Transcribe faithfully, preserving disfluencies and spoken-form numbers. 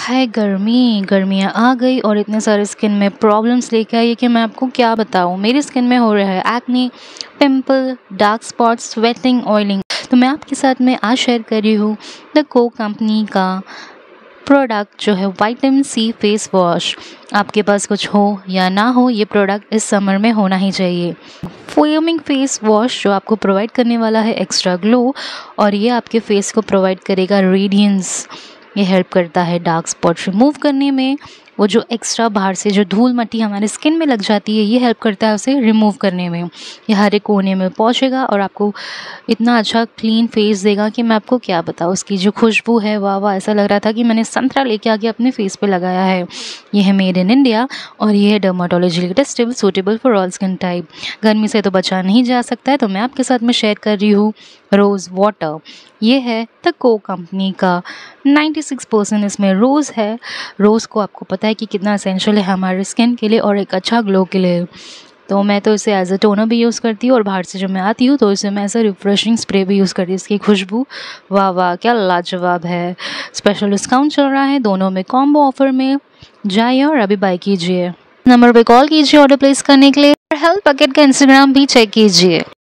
हाय गर्मी गर्मियाँ आ गई और इतने सारे स्किन में प्रॉब्लम्स लेके आई है कि मैं आपको क्या बताऊँ। मेरी स्किन में हो रहा है acne, pimple, dark spots, sweating, oiling. तो मैं आपके साथ में आज शेयर कर रही हूँ द को कंपनी का प्रोडक्ट जो है विटामिन सी फेस वॉश। आपके पास कुछ हो या ना हो, ये प्रोडक्ट इस समर में होना ही चाहिए। फोमिंग फेस वॉश जो आपको प्रोवाइड करने वाला है एक्स्ट्रा ग्लो, और ये आपके फेस को प्रोवाइड करेगा रेडियंस। ये हेल्प करता है डार्क स्पॉट रिमूव करने में। वो जो एक्स्ट्रा बाहर से जो धूल मट्टी हमारे स्किन में लग जाती है, ये हेल्प करता है उसे रिमूव करने में। ये हर एक कोने में पहुंचेगा और आपको इतना अच्छा क्लीन फेस देगा कि मैं आपको क्या बताऊँ। उसकी जो खुशबू है, वाह वाह, ऐसा लग रहा था कि मैंने संतरा लेके आके अपने फेस पे लगाया है। ये है मेड इन इंडिया और ये है dermatology testable, suitable for all skin type. गर्मी से तो बचा नहीं जा सकता है, तो मैं आपके साथ में शेयर कर रही हूँ रोज़ वाटर। ये है द को कंपनी का। छियानवे परसेंट इसमें रोज़ है। रोज़ को आपको पता है कि कितना एसेंशियल है हमारे स्किन के लिए और एक अच्छा ग्लो के लिए। तो मैं तो इसे एज अ टोनर भी यूज़ करती हूँ, और बाहर से जब मैं आती हूँ तो इसे मैं ऐसा रिफ्रेशिंग स्प्रे भी यूज़ करती हूँ। इसकी खुशबू वाह वाह, क्या लाजवाब है। स्पेशल डिस्काउंट चल रहा है दोनों में, कॉम्बो ऑफर में। जाइए और अभी बाय कीजिए। नंबर पे कॉल कीजिए ऑर्डर प्लेस करने के लिए। हेल्थ पैकेट का इंस्टाग्राम भी चेक कीजिए।